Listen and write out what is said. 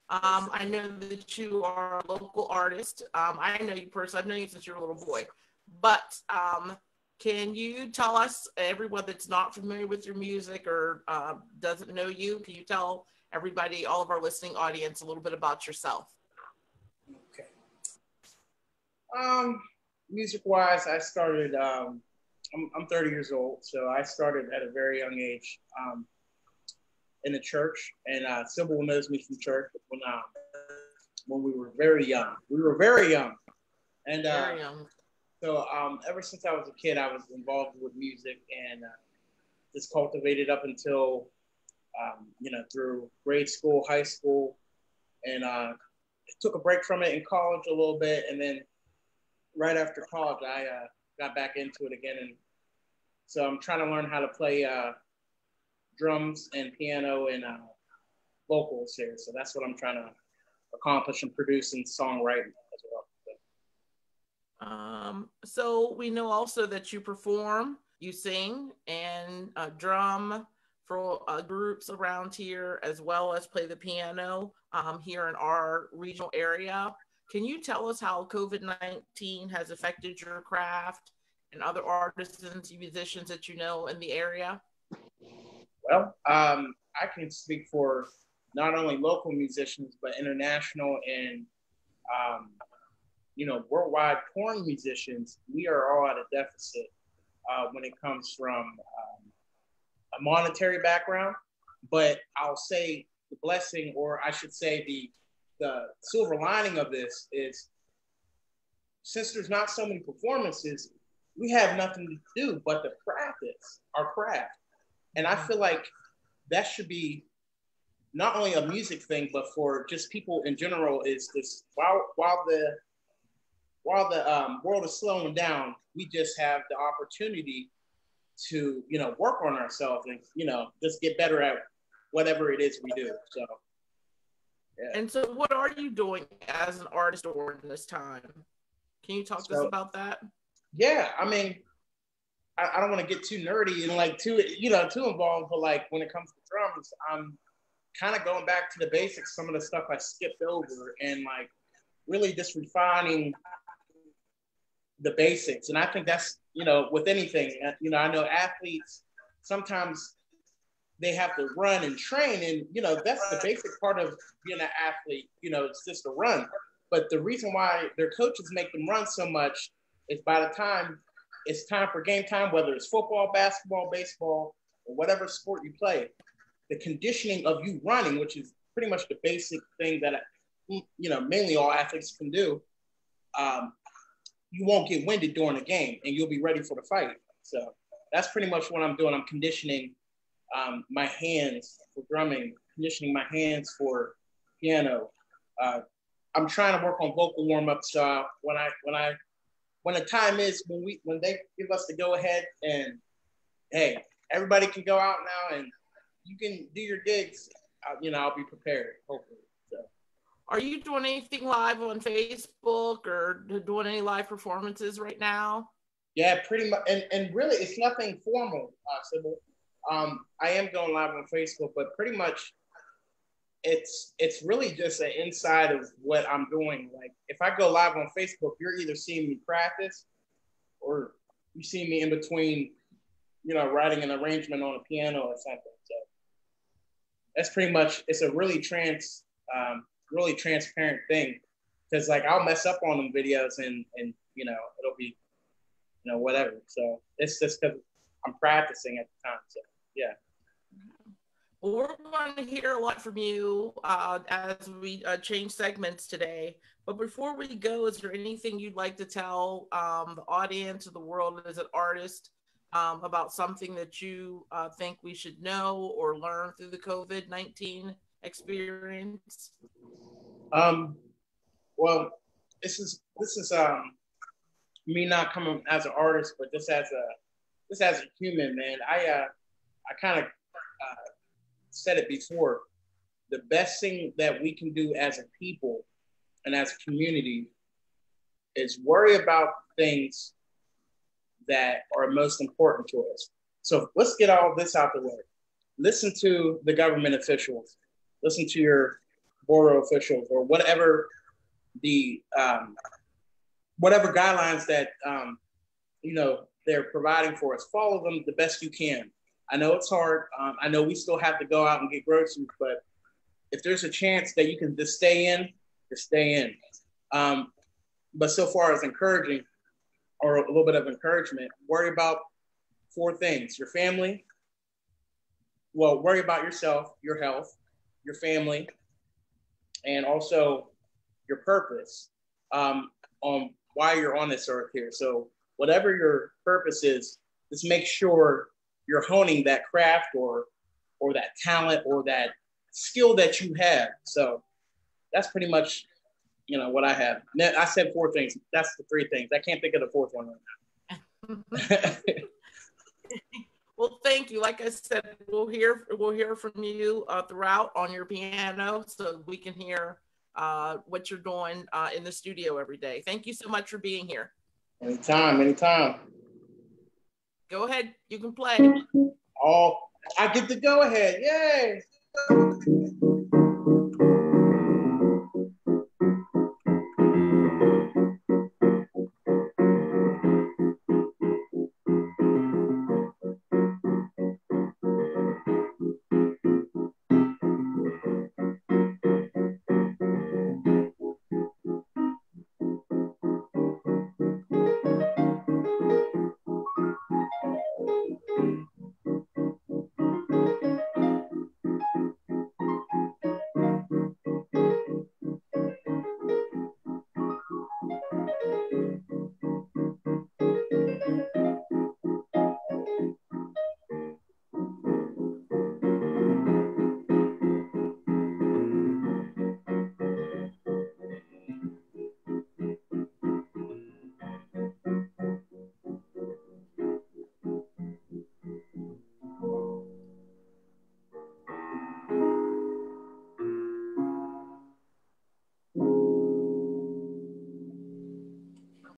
I know that you are a local artist. I know you personally. I've known you since you were a little boy. But can you tell us, everyone that's not familiar with your music or doesn't know you, can you tell everybody, all of our listening audience, a little bit about yourself? Okay. Um, Music wise, I started. I'm 30 years old, so I started at a very young age in the church, and Sybil knows me from church when we were very young. We were very young, and Very young. so ever since I was a kid, I was involved with music and just cultivated up until through grade school, high school, and took a break from it in college a little bit, and then right after college, I got back into it again, and so I'm trying to learn how to play drums and piano and vocals here. So that's what I'm trying to accomplish and produce and songwriting as well. So we know also that you perform, you sing, and drum for groups around here, as well as play the piano here in our regional area. Can you tell us how COVID-19 has affected your craft and other artisans, musicians that you know in the area? Well, I can speak for not only local musicians but international and um, worldwide touring musicians. We are all at a deficit when it comes from a monetary background. But I'll say the blessing, or I should say the silver lining of this is since there's not so many performances, we have nothing to do but to practice our craft. And I feel like that should be not only a music thing, but for just people in general, is this while the world is slowing down, we just have the opportunity to work on ourselves and just get better at whatever it is we do. So yeah. And so, what are you doing as an artist during this time? Can you talk to us So about that? yeah, I mean, I don't want to get too nerdy and like too involved, but like when it comes to drums, I'm kind of going back to the basics, some of the stuff I skipped over, and like really just refining the basics. And I think that's with anything, I know athletes sometimes they have to run and train, and that's the basic part of being an athlete. It's just a run. But the reason why their coaches make them run so much is by the time it's time for game time, whether it's football, basketball, baseball, or whatever sport you play, the conditioning of you running, which is pretty much the basic thing that mainly all athletes can do, you won't get winded during the game, and you'll be ready for the fight. So that's pretty much what I'm doing. I'm conditioning my hands for drumming, conditioning my hands for piano. I'm trying to work on vocal warm ups. When the time is when they give us the go ahead, and hey, everybody can go out now and you can do your gigs. I'll be prepared. Hopefully. So. Are you doing anything live on Facebook or doing any live performances right now? Yeah, pretty much, and really, it's nothing formal, Sybil. I am going live on Facebook, but pretty much, it's really just an inside of what I'm doing. Like, if I go live on Facebook, you're either seeing me practice, or you see me in between, writing an arrangement on a piano or something. So that's pretty much. It's a really transparent thing, because like I'll mess up on them videos, and it'll be whatever. So it's just because I'm practicing at the time. So yeah. Well, we're going to hear a lot from you as we change segments today. But before we go, is there anything you'd like to tell the audience or the world as an artist about something that you think we should know or learn through the COVID-19 experience? Well, this is me not coming as an artist, but just as a human, man. I kind of said it before. The best thing that we can do as a people and as a community is worry about things that are most important to us. So let's get all this out the way. Listen to the government officials. Listen to your borough officials or whatever the whatever guidelines that they're providing for us. Follow them the best you can. I know it's hard. I know we still have to go out and get groceries, but if there's a chance that you can just stay in, just stay in. But so far as encouraging, or a little bit of encouragement, worry about 4 things: your family. Well, worry about yourself, your health, your family, and also your purpose on why you're on this earth here. So whatever your purpose is, just make sure you're honing that craft or that talent or that skill that you have. So that's pretty much, what I have. I said 4 things. That's the 3 things. I can't think of the 4th one right now. Well, thank you. Like I said, we'll hear from you throughout on your piano, so we can hear what you're doing in the studio every day. Thank you so much for being here. Anytime. Go ahead. You can play. Oh, I get to go ahead. Yay!